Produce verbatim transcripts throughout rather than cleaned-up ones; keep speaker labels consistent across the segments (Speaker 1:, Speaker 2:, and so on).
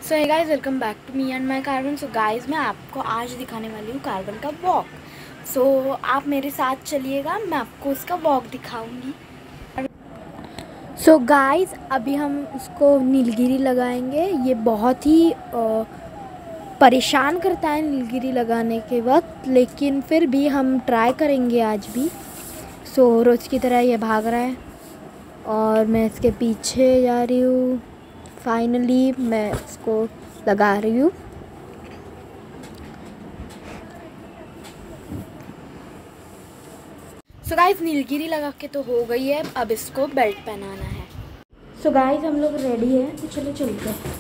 Speaker 1: So hey guys, welcome back to me and my carbon. So guys, मैं आपको आज दिखाने वाली हूँ कार्बन का वॉक। सो so, आप मेरे साथ चलिएगा, मैं आपको उसका वॉक दिखाऊंगी। सो so, गाइस, अभी हम उसको नीलगिरी लगाएंगे। ये बहुत ही आ, परेशान करता है नीलगिरी लगाने के वक्त, लेकिन फिर भी हम ट्राई करेंगे आज भी। सो so, रोज़ की तरह ये भाग रहा है और मैं इसके पीछे जा रही हूँ। फाइनली मैं इसको लगा रही हूँ। सो गाइस, नीलगिरी लगा के तो हो गई है, अब इसको बेल्ट पहनाना है। सो so गाइस, हम लोग रेडी हैं, तो चलो चलते हैं।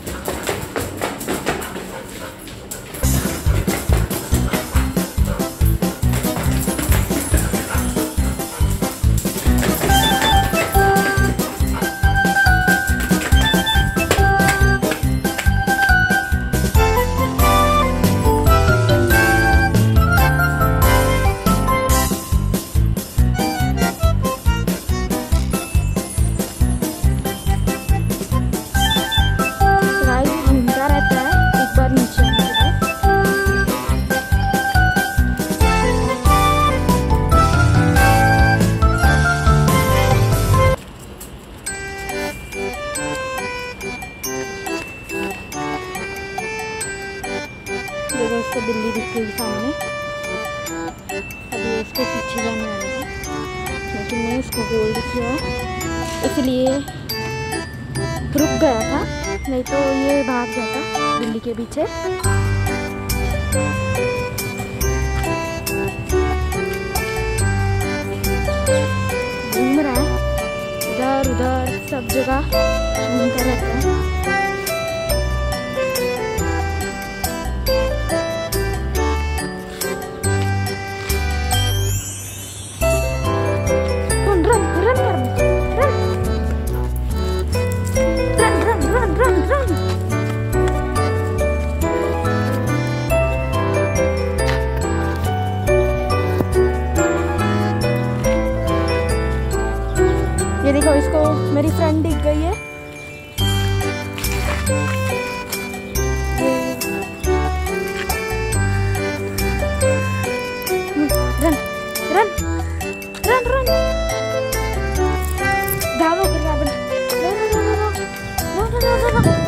Speaker 1: देखो, उसको बिल्ली दिख गई सामने। अभी उसके पीछे जाने वाला है, लेकिन मैं उसको होल्ड किया इसलिए रुक गया था, नहीं तो ये भाग जाता बिल्ली के पीछे। घूम रहा है इधर उधर, सब जगह घूमता रहता है। ये देखो, इसको मेरी फ्रेंड दिख गई है। रन रन रन रन भागो फिर भागो। No no no no no no no no.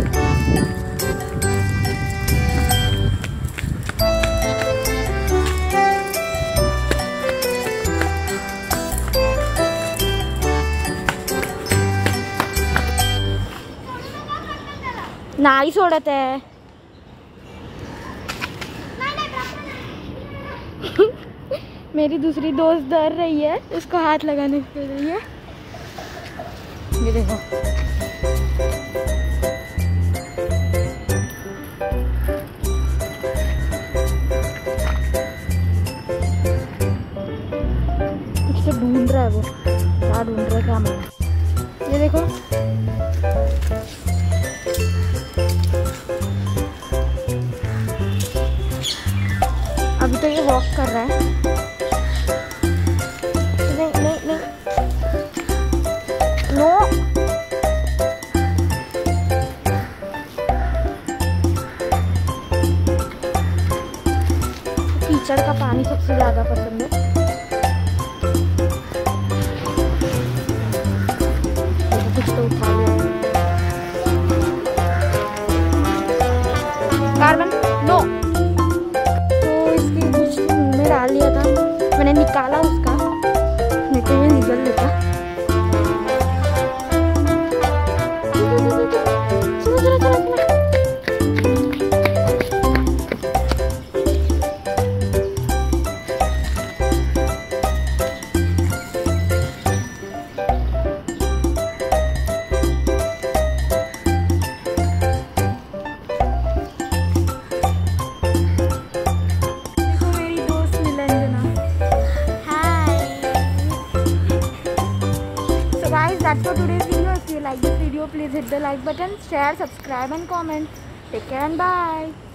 Speaker 1: नाही सोडत है। मेरी दूसरी दोस्त डर रही है, उसको हाथ लगाने के लिए। ये देखो, इससे ढूंढ रहा है वो, क्या ढूंढ रहा है क्या मालूम। ये देखो, अभी तो ये वॉक कर रहा है। नहीं नहीं नहीं, नो। कीचड़ का पानी सबसे ज्यादा पसंद है। कुछ तो उठा लिया कार्बन, नो। डाल लिया था, मैंने निकाला उसका, नहीं तो ये निकल लेता। चलो चलो चलो चलो। That's for today's video. If you like this video, please hit the like button, share, subscribe and comment. Take care and bye.